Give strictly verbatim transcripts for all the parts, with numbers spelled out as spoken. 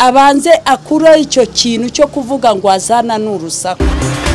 abanze akuraho icyo kintu cyo kuvuga ngo azana n'urusaku.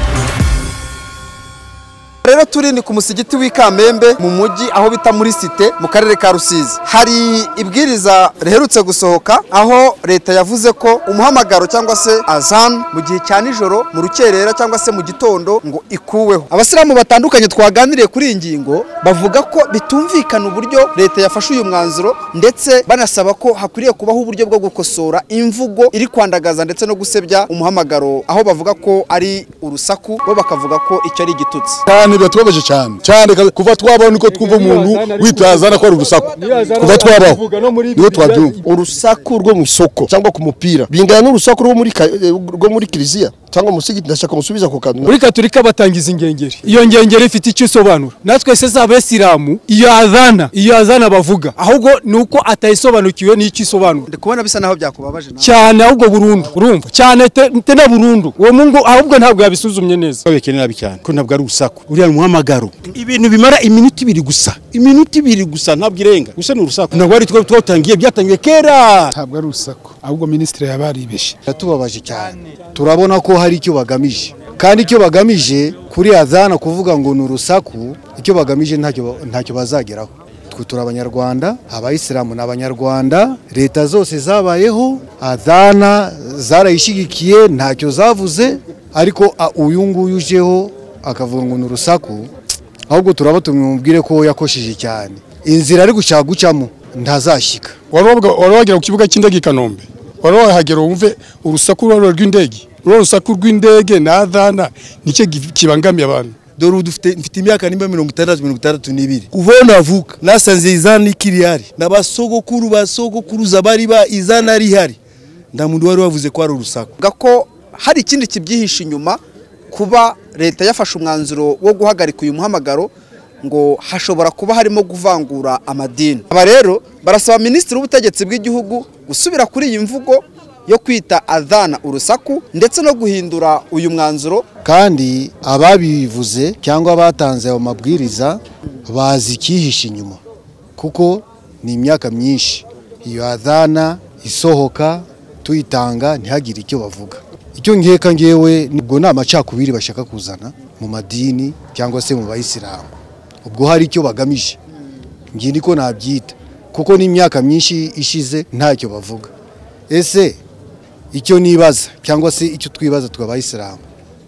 Rero turi ni ku musigiti w'Ikamembe mu mujyi aho bita muri Cité mu karere ka Rusizi. Hari ibwiriza riherutse gusohoka aho leta yavuze ko umuhamagaro cyangwa se azan mu gihe cya nijoro mu rukerera cyangwa se mu gitondo ngo ikuweho. Abasilamu batandukanye twaganiriye kuri iyi ngingo bavuga ko bitumvikana uburyo leta yafashe uyu mwanzuro, ndetse banasaba ko hakwiriye kubaho uburyo bwo gukosora imvugo iri kwandagaza ndetse no gusebya umuhamagaro, aho bavuga ko ari urusaku, bo bakavuga ko icyo ari igitutsi. Biratubabaje cyane cyane kuva twabona uko twumva umuntu witazana ko ari urusaku, kuva twabaho niyo twabyumva. Urusaku rwo mu isoko cyangwa ku mupira bingana n'urusaku rwo muri rwo muri kiliziya cyangwa musigiti. Ndashaka musubiza ku kantu. Muri Katolika batangiza ingengeri, iyo ngengeri ifite icyo isobanura. Natwe sese abesilamu iyo azana iyo azana bavuga ahubwo nuko atayisobanukiwe n'icyo isobanura. Ndikubona bisa naho byakubabaje nawe cyane, ahubwo burundu urumva cyane te na burundu uwo mungu ahubwo ntabwo yabisuzumye neza. Babekene nabi cyane ko ntabwo ari urusaku, uriya muhamagaro ibintu bimara iminota ibiri gusa, iminota ibiri gusa ntabwo irenga gusa ni urusaku. Ntabwo ari twa twatangiye byatangiye kera, ntabwo ari urusaku ahubwo ministre yabaribeshe. Yatubabaje cyane, turabona ko hari icyo bagamije, kandi icyo bagamije kuri azana kuvuga ngo ni urusaku, icyo bagamije ntacyo ntacyo bazageraho. Twe turi abanyarwanda, abayisilamu n'abanyarwanda, leta zose zabayeho, azana zarayishigikiye ntacyo zavuze, ariko uyu nguyu ujeho akavuga ngo ni urusaku, ahubwo turaba tumubwire ko yakosheje cyane. Inzira ari gushaka gucamo ntazashika. Warabagera ku kibuga cy'indege i Kanombe, warabahagera wumve urusaku rw'indege, urusaku rw'indege na azana nicyo kibangamiye abantu. Dore dufite mfite imyaka nimba mirongo itandatu mirongo itandatu n'ibiri kuvona avuka nasanze izana ikiriyari n'abasogokuru basogokuruza bari ba izana ari hari, nda muntu wari wavuze ko ari urusaku. Gako hari ikindi kibyihisha inyuma kuba leta yafashe umwanzuro wo guhagarika uyu muhamagaro, ngo hashobora kuba harimo kuvangura amadini. Aba rero barasaba minisitiri w'ubutegetsi bw'igihugu gusubira kuri iyi mvugo yo kwita adhana urusaku ndetse no guhindura uyu mwanzuro, kandi ababivuze cyangwa batanze ayo mabwiriza bazi ikihisha inyuma, kuko ni imyaka myinshi iyo adhana isohoka tuyitanga ntihagire icyo bavuga. Icyo nkeka ngewe nibwo nta macakubiri bashaka kuzana mu madini cyangwa se mu bayisilamu, ubwo hari icyo bagamije, ngiye niko nabyita, kuko ni imyaka myinshi ishize ntacyo bavuga. Ese icyo nibaza cyangwa se icyo twibaza tw'abayisilamu,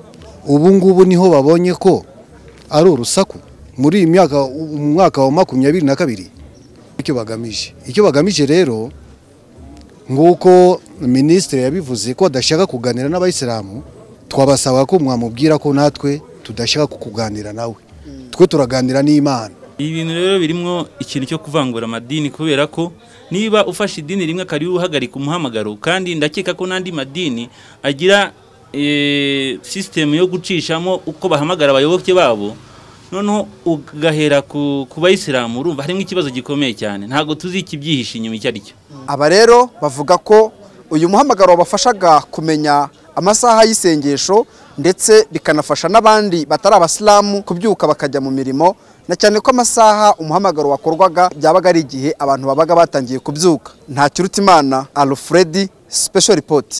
ubu ngubu niho babonye ko ari urusaku muri iyi myaka, mu mwaka wa makumyabiri na kabiri. Icyo bagamije icyo bagamije rero, nguko ministre yabivuze ko adashaka kuganira n'abayisilamu, twabasaba ko mwamubwira ko natwe tudashaka kukuganira nawe, twe turaganira n'Imana. Ibintu rero birimo ikintu cyo kuvangura amadini, kubera ko niba ufashe idini rimwe akari uhagarika umuhamagaro, kandi ndakeka ko nandi madini agira e, system yo gucishamo uko bahamagara abayoboke babo, noneho ugahera ku bayisilamu, urumva harimo ikibazo gikomeye cyane, ntago tuzi ikibyihisha inyuma icyo ari cyo. Aba rero bavuga ko uyu muhamagaro wabafashaga kumenya amasaha y'isengesho, ndetse bikanafasha n'abandi batari abasilamu kubyuka bakajya mu mirimo, na cyane ko amasaha umuhamagaro wakorwaga byabaga ari igihe abantu babaga batangiye kubyuka. Ntakirutimana Alfred, Special Report.